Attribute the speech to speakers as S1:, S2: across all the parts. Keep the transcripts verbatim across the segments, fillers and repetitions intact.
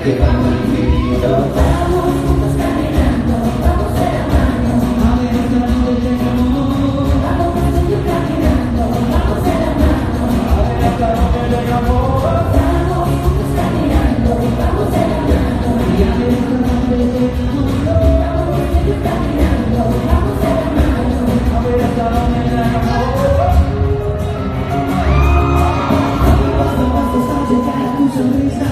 S1: llegando al infinito. Vamos juntos caminando, vamos de la mano. A ver hasta dónde llegamos. Vamos juntos caminando, vamos de la mano. A ver hasta dónde llegamos. Vamos juntos caminando, vamos de la mano. Y a ver hasta dónde llegamos. Vamos juntos caminando, vamos de la mano. A ver hasta dónde llegamos. Paso a paso hasta llegar a tu sonrisa.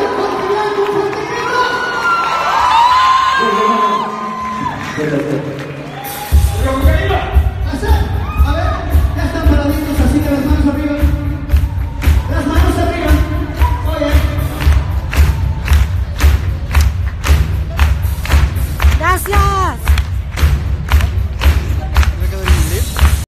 S2: Gracias.